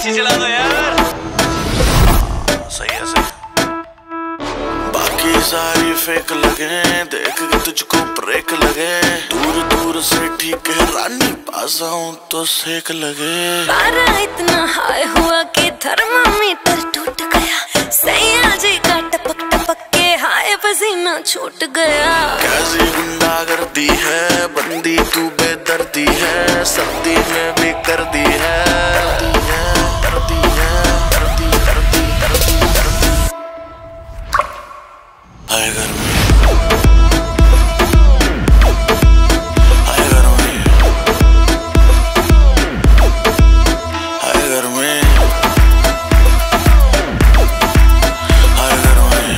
AC चला दो यार। सही है सही। बाकी सारी फेक लगे, देख के तुझको ब्रेक लगे। दूर दूर से ठीक है रानी, पास आऊं तो सेक लगे। पारा इतना हाई हुआ कि थर्मामीटर टूट गया। सैया जी का टपक टपक के हाय पसीना छूट गया। कैसी गुंडागर्दी है, बंदी तू बेदर्दी है। सर्दी में भी कर दी है, हाय गर्मी, हाय गर्मी, हाय गर्मी, हाय गर्मी।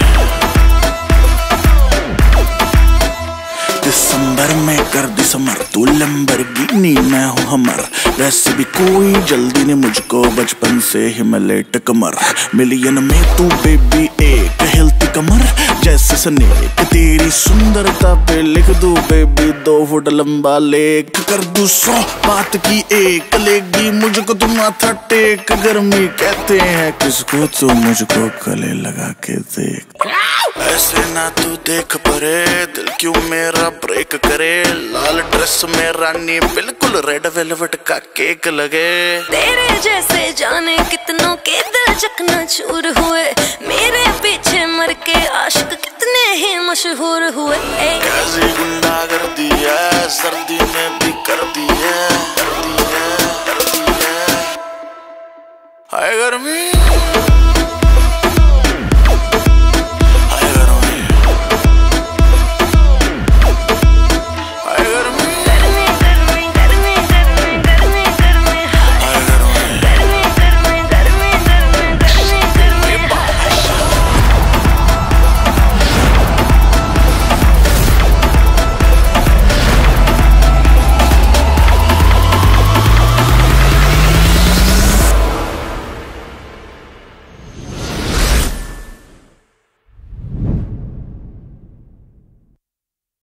दिसंबर में कर दिसंबर, तू लैम्बोर्गिनी मैं हूँ हमर। वैसे भी कोई जल्दी नहीं मुझको, बचपन से ही मैं लेट कमर। मिलियन में तू बेबी एक हिलती कमर जैसे स्नेक। तेरी सुंदरता पे लिख दूं बेबी 2 फुट लंबा लेख। कर दूं 100 बात की एक, लेगी मुझको तुम माथा टेक। गर्मी कहते हैं किसको, तू मुझको गले लगा के देख। ऐसे ना तू देख परे, दिल क्यों मेरा ब्रेक करे। लाल ड्रेस में रानी बिल्कुल रेड वेलवेट का केक लगे। तेरे जैसे जाने कितनों के दिल चकना चूर हुए। मेरे पीछे मर के आशिक कितने ही मशहूर हुए। कैसी गुंडागर्दी है, सर्दी में भी कर दी है, कर दी है, कर दी है। हाय गर्मी।